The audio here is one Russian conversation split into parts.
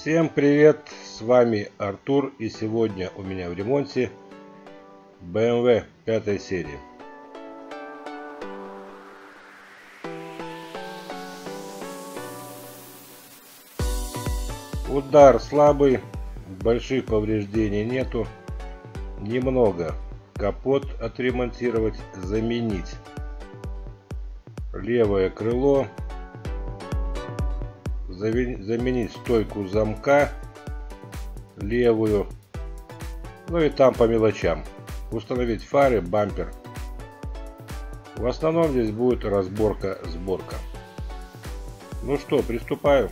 Всем привет, с вами Артур, и сегодня у меня в ремонте BMW 5 серии. Удар слабый, больших повреждений нету, немного капот отремонтировать, заменить левое крыло, заменить стойку замка левую, ну и там по мелочам, установить фары, бампер. В основном здесь будет разборка-сборка. Ну что, приступаю.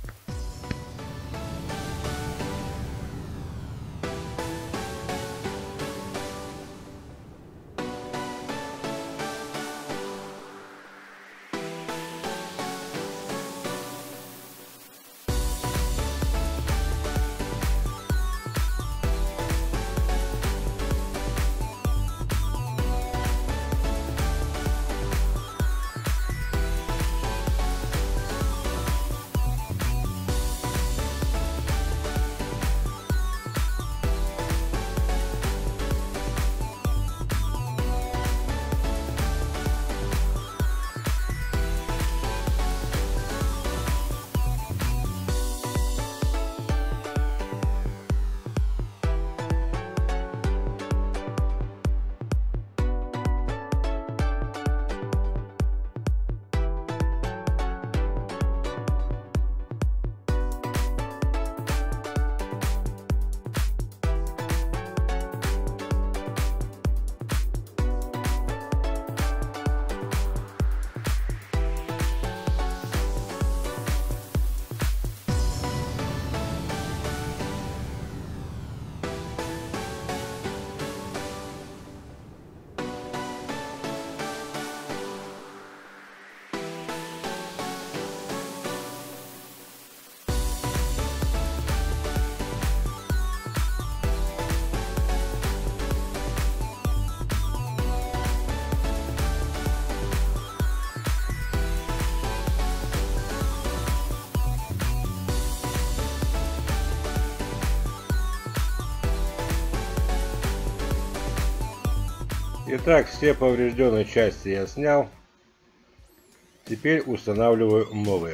Итак, все поврежденные части я снял. Теперь устанавливаю новые.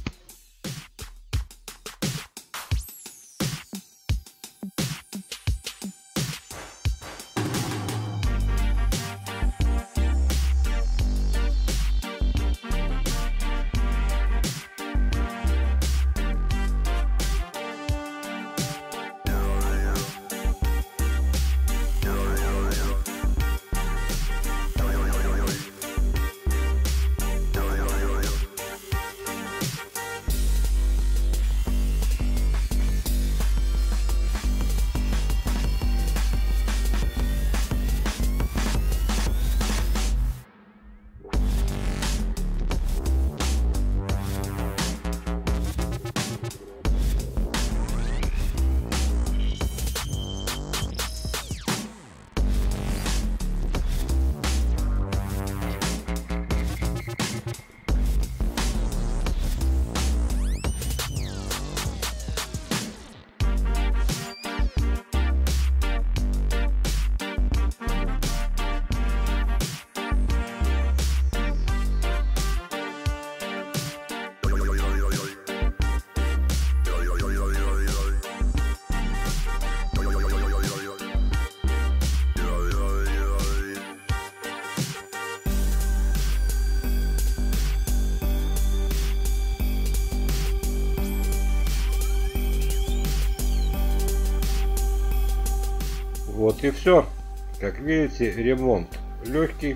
Вот и все. Как видите, ремонт легкий.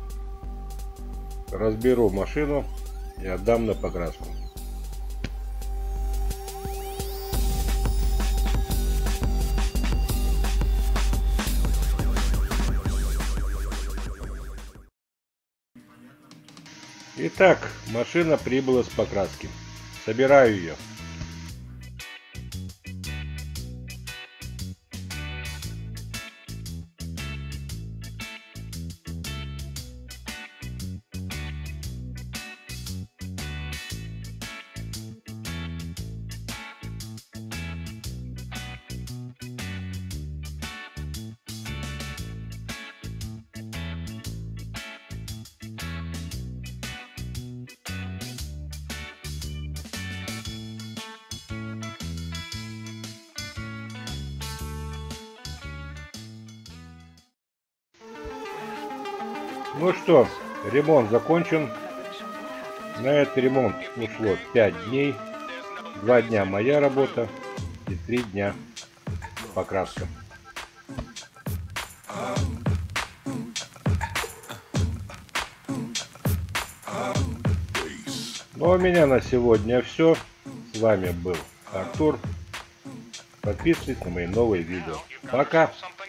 Разберу машину и отдам на покраску. Итак, машина прибыла с покраски. Собираю ее. Ну что, ремонт закончен. На этот ремонт ушло 5 дней. 2 дня моя работа и 3 дня покраска. Ну а у меня на сегодня все. С вами был Артур. Подписывайтесь на мои новые видео. Пока!